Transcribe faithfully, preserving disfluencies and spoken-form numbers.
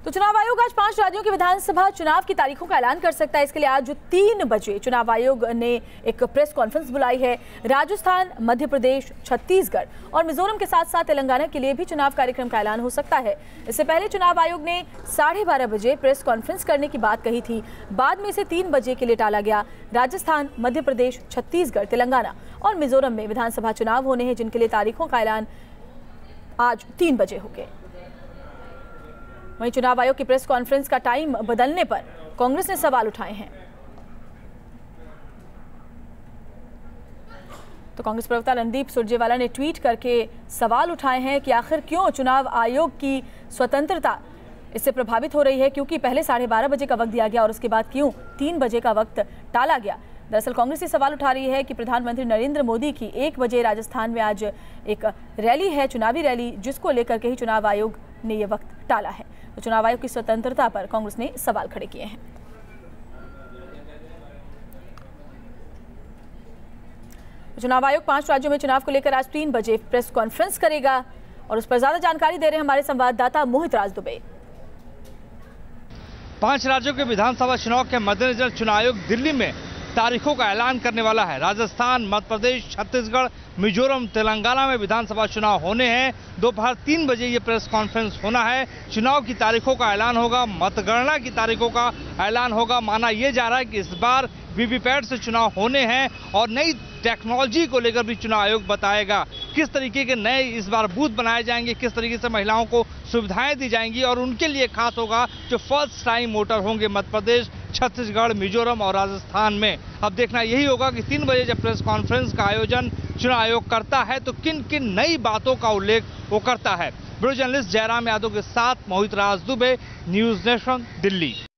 तो चुनाव आयोग आज पांच राज्यों के विधानसभा चुनाव की तारीखों का ऐलान कर सकता है। इसके लिए आज तीन बजे चुनाव आयोग ने एक प्रेस कॉन्फ्रेंस बुलाई है। राजस्थान, मध्य प्रदेश, छत्तीसगढ़ और मिजोरम के साथ साथ तेलंगाना के लिए भी चुनाव कार्यक्रम का ऐलान हो सकता है। इससे पहले चुनाव आयोग ने साढ़े बारह बजे प्रेस कॉन्फ्रेंस करने की बात कही थी, बाद में इसे तीन बजे के लिए टाला गया। राजस्थान, मध्य प्रदेश, छत्तीसगढ़, तेलंगाना और मिजोरम में विधानसभा चुनाव होने हैं, जिनके लिए तारीखों का ऐलान आज तीन बजे हो गए। वहीं चुनाव आयोग की प्रेस कॉन्फ्रेंस का टाइम बदलने पर कांग्रेस ने सवाल उठाए हैं। तो कांग्रेस प्रवक्ता रणदीप सुरजेवाला ने ट्वीट करके सवाल उठाए हैं कि आखिर क्यों चुनाव आयोग की स्वतंत्रता इससे प्रभावित हो रही है, क्योंकि पहले साढ़े बारह बजे का वक्त दिया गया और उसके बाद क्यों तीन बजे का वक्त टाला गया। दरअसल कांग्रेस ये सवाल उठा रही है कि प्रधानमंत्री नरेंद्र मोदी की एक बजे राजस्थान में आज एक रैली है, चुनावी रैली, जिसको लेकर के ही चुनाव आयोग ने यह वक्त टाला है। तो चुनाव आयोग की स्वतंत्रता पर कांग्रेस ने सवाल खड़े किए हैं। चुनाव आयोग पांच राज्यों में चुनाव को लेकर आज तीन बजे प्रेस कॉन्फ्रेंस करेगा और उस पर ज्यादा जानकारी दे रहे हैं हमारे संवाददाता मोहित राज दुबे। पांच राज्यों के विधानसभा चुनाव के मद्देनजर चुनाव आयोग दिल्ली में तारीखों का ऐलान करने वाला है। राजस्थान, मध्य प्रदेश, छत्तीसगढ़, मिजोरम, तेलंगाना में विधानसभा चुनाव होने हैं। दोपहर तीन बजे ये प्रेस कॉन्फ्रेंस होना है। चुनाव की तारीखों का ऐलान होगा, मतगणना की तारीखों का ऐलान होगा। माना यह जा रहा है कि इस बार वीवीपैट से चुनाव होने हैं और नई टेक्नोलॉजी को लेकर भी चुनाव आयोग बताएगा किस तरीके के नए इस बार बूथ बनाए जाएंगे, किस तरीके से महिलाओं को सुविधाएं दी जाएंगी और उनके लिए खास होगा जो फर्स्ट टाइम वोटर होंगे मध्य प्रदेश, छत्तीसगढ़, मिजोरम और राजस्थान में। अब देखना यही होगा कि तीन बजे जब प्रेस कॉन्फ्रेंस का आयोजन चुनाव आयोग करता है तो किन किन नई बातों का उल्लेख वो करता है। ब्यूरो जर्नलिस्ट जयराम यादव के साथ मोहित राज दुबे, न्यूज नेशन, दिल्ली।